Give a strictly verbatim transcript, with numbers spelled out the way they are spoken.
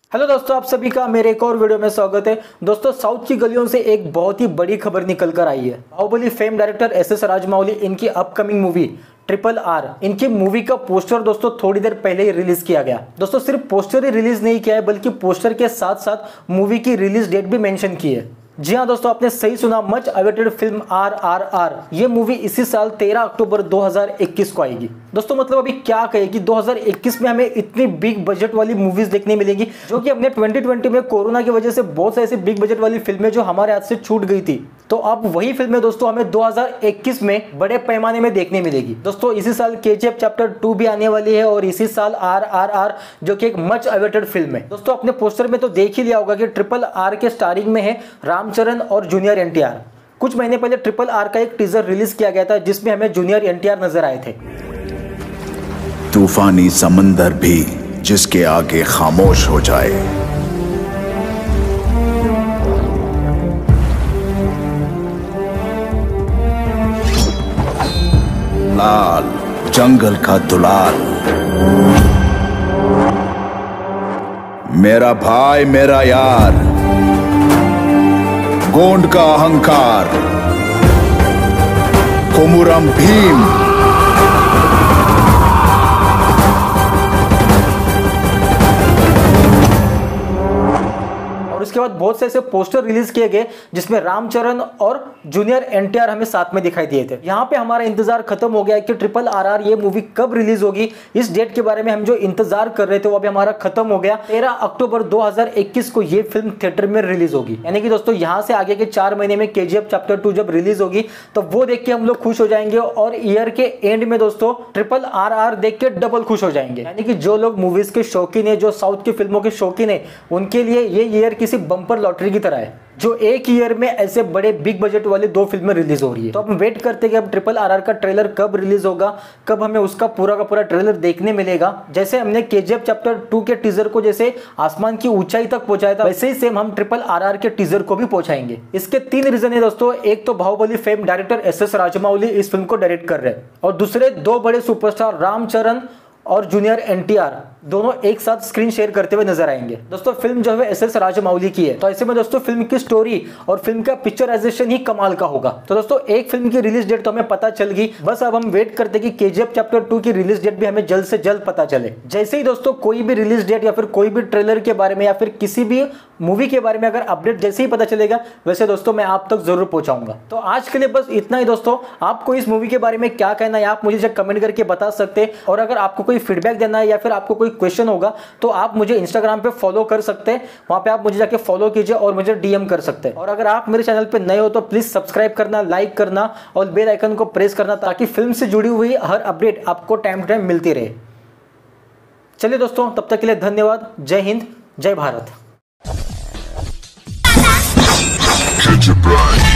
Hello दोस्तों, आप सभी का मेरे एक और वीडियो में स्वागत है। दोस्तों, साउथ की गलियों से एक बहुत ही बड़ी खबर निकल कर आई है। Baahubali fame director S S Rajamouli इनकी अपकमिंग मूवी ट्रिपल आर, इनकी मूवी का पोस्टर दोस्तों थोड़ी देर पहले ही रिलीज किया गया। दोस्तों, सिर्फ पोस्टर ही रिलीज नहीं किया है बल्कि पोस्टर के साथ साथ मूवी की रिलीज डेट भी मेंशन की है। जी हाँ दोस्तों, आपने सही सुना, much awaited film R R R ये मूवी इसी साल तेरह अक्टूबर दो हज़ार इक्कीस को आएगी। दोस्तों, मतलब अभी क्या कहे कि दो हज़ार इक्कीस में हमें इतनी बिग बजट वाली मूवीज देखने मिलेगी, जो कि हमने ट्वेंटी ट्वेंटी में कोरोना की वजह से बहुत से ऐसी बिग बजट वाली फिल्में जो हमारे हाथ से छूट गई थी, तो अब वही फिल्में दोस्तों हमें दो हज़ार इक्कीस में बड़े पैमाने में देखने मिलेगी। दोस्तों, इसी साल के जी एफ चैप्टर टू भी आने वाली है और इसी साल आर आर आर जो कि एक मच अवेटेड फिल्म है। दोस्तों, अपने पोस्टर में तो देख ही लिया होगा कि ट्रिपल आर के स्टारिंग में है रामचरण और जूनियर एन टी आर। कुछ महीने पहले ट्रिपल आर का एक टीजर रिलीज किया गया था जिसमें हमें जूनियर एन टी आर नजर आए थे। तूफानी समंदर भी जिसके आगे खामोश हो जाए, लाल जंगल का दुलाल, मेरा भाई मेरा यार, गोंड का अहंकार, कोमुरम भीम। और उसके बाद बहुत से ऐसे पोस्टर रिलीज किए गए जिसमें रामचरण और जूनियर एन टी आर हमें साथ में दिखाई दिए थे। यहाँ पे हमारा इंतजार खत्म हो गया कि ट्रिपल आर आर ये मूवी कब रिलीज होगी। इस डेट के बारे में हम जो इंतजार कर रहे थे वो अभी हमारा खत्म हो गया। तेरह अक्टूबर दो हज़ार इक्कीस को ये फिल्म थिएटर में रिलीज होगी। यानी कि दोस्तों, यहाँ से आगे के चार महीने में K G F chapter two जब रिलीज होगी तो वो देख के हम लोग खुश हो जाएंगे और ईयर के एंड में दोस्तों ट्रिपल आर आर देख के डबल खुश हो जाएंगे। यानी कि जो लोग मूवीज के शौकीन है, जो साउथ की फिल्मों के शौकीन है, उनके लिए ये ईयर किसी बम्पर लॉटरी की तरह है, जो एक ईयर में ऐसे बड़े बिग बजट वाले दो फिल्में रिलीज हो रही है। तो हम वेट करते हैं कि अब ट्रिपल आर आर का ट्रेलर कब रिलीज होगा, कब हमें उसका पूरा का पूरा ट्रेलर देखने मिलेगा। जैसे हमने K G F chapter two के टीजर को जैसे आसमान की ऊंचाई तक पहुंचाया था, वैसे ही सेम हम ट्रिपल आर आर के टीजर को भी पहुंचाएंगे। इसके तीन रीजन है दोस्तों। एक तो Baahubali fame director S S Rajamouli इस फिल्म को डायरेक्ट कर रहे हैं, और दूसरे दो बड़े सुपरस्टार रामचरण और जूनियर एन टी आर दोनों एक साथ स्क्रीन शेयर करते हुए नजर आएंगे। दोस्तों, फिल्म जो है एस एस राजमौली की है, तो ऐसे में दोस्तों फिल्म की स्टोरी और फिल्म का पिक्चराइजेशन ही कमाल का होगा। तो दोस्तों, एक फिल्म की रिलीज डेट तो हमें पता चल गई, बस अब हम वेट करते हैं कि K G F chapter two की रिलीज डेट भी हमें जल्द से जल्द पता चले। जैसे ही दोस्तों कोई भी रिलीज डेट या फिर कोई भी ट्रेलर के बारे में या फिर किसी भी मूवी के बारे में अगर अपडेट जैसे ही पता चलेगा, वैसे दोस्तों मैं आप तक जरूर पहुंचाऊंगा। तो आज के लिए बस इतना ही दोस्तों। आपको इस मूवी के बारे में क्या कहना है आप मुझे कमेंट करके बता सकते हैं, और अगर आपको कोई फीडबैक देना है या फिर आपको कोई क्वेश्चन होगा तो आप मुझे इंस्टाग्राम पे फॉलो कर सकते हैं। वहां पे आप मुझे जाके फॉलो कीजिए और मुझे डी एम कर सकते हैं। और अगर आप मेरे चैनल पे नए हो तो प्लीज सब्सक्राइब करना, लाइक करना और बेल आइकन को प्रेस करना, ताकि फिल्म से जुड़ी हुई हर अपडेट आपको टाइम टू टाइम मिलती रहे। चलिए दोस्तों, तब तक के लिए धन्यवाद। जय हिंद, जय भारत।